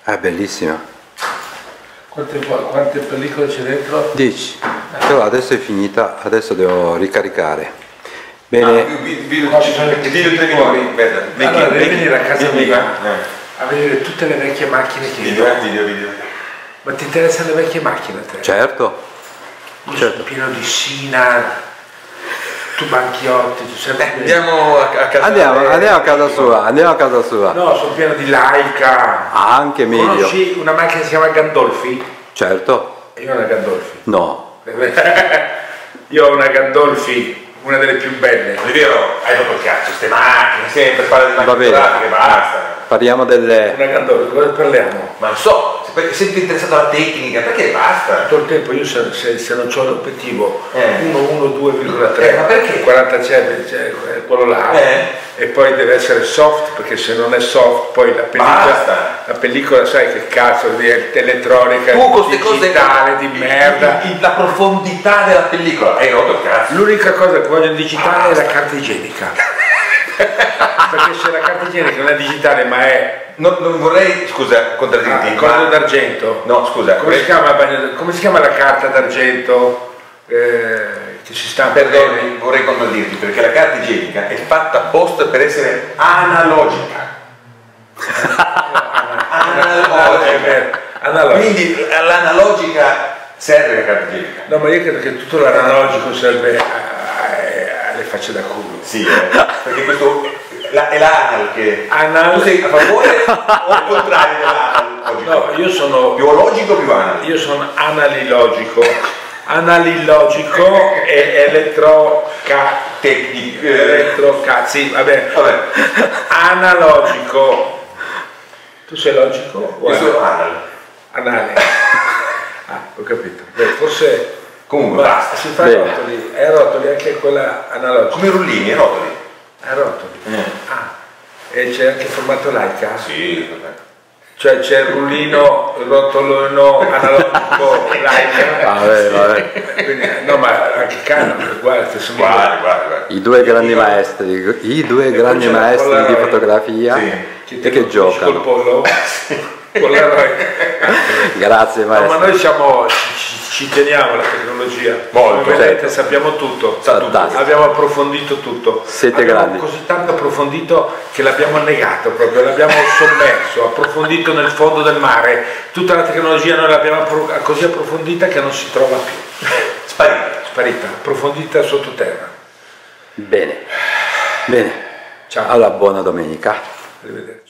È bellissima. Quante pellicole c'è dentro? 10. Però adesso è finita, adesso devo ricaricare. Bene. Ci sono i video. Allora devi venire a casa mia a vedere tutte le vecchie macchine che video. Ma ti interessano le vecchie macchine a te? Certo. Io sono pieno di Sinar, tu Banchiotti, tu sempre. Andiamo a casa. Andiamo a casa sua, andiamo a casa sua. No, sono pieno di Laika. Anche meglio. Conosci una macchina che si chiama Gandolfi? Certo. Io ho una Gandolfi. No. Io ho una Gandolfi, una delle più belle. È vero, hai rotto il cazzo, queste macchine, sempre fare di Va bene. macchine, basta. Parliamo delle... Una Gandolfi, cosa parliamo? Ma non so, se sei interessato alla tecnica, perché basta? Tutto il tempo io se non ho l'obiettivo 1,2,3 ma perché? 40 c'è quello là e poi deve essere soft, perché se non è soft poi la pellicola sai che cazzo di elettronica digitale di merda, la profondità della pellicola hai rotto il cazzo. l'unica cosa che voglio digitale è la carta igienica perché se la carta igienica non è digitale ma è non vorrei, scusa, contraddirti. il cordo d'argento. No, scusa. Come si chiama la carta d'argento che si stampa? Perdoni, vorrei contraddirti perché la carta igienica è fatta apposta per essere analogica. Analogica. Quindi l'analogica serve la carta igienica. No, ma io credo che tutto l'analogico serve alle facce da culo. Sì, perché questo è l'anal che... Anal. Tu sei a favore o al contrario dell'anal? No, io sono... Più logico o più anal? Io sono analilogico. Analilogico e sì, vabbè. Analogico. Tu sei logico? Io sono anal. Anale. Ho capito. Beh, forse... Comunque basta. Si fa rotoli. È rotoli anche quella analogica. Come rullini, è rotoli. È rotoli. E c'è anche formato Laika? Sì, vabbè. Cioè c'è il rullino, il rotolino analogico Laika. Vabbè. Quindi, no, ma anche Canon, guarda. Guarda. I due grandi maestri di fotografia e che giocano. Col pollo. Grazie maestro. No, ma noi ci teniamo alla tecnologia. Molto. Come vedete sappiamo tutto. Abbiamo approfondito tutto. Siete grandi. Così tanto approfondito che l'abbiamo negato proprio, l'abbiamo sommerso, approfondito nel fondo del mare. Tutta la tecnologia noi l'abbiamo così approfondita che non si trova più. Sparita, approfondita sottoterra. Bene. Ciao. Allora, buona domenica. Arrivederci.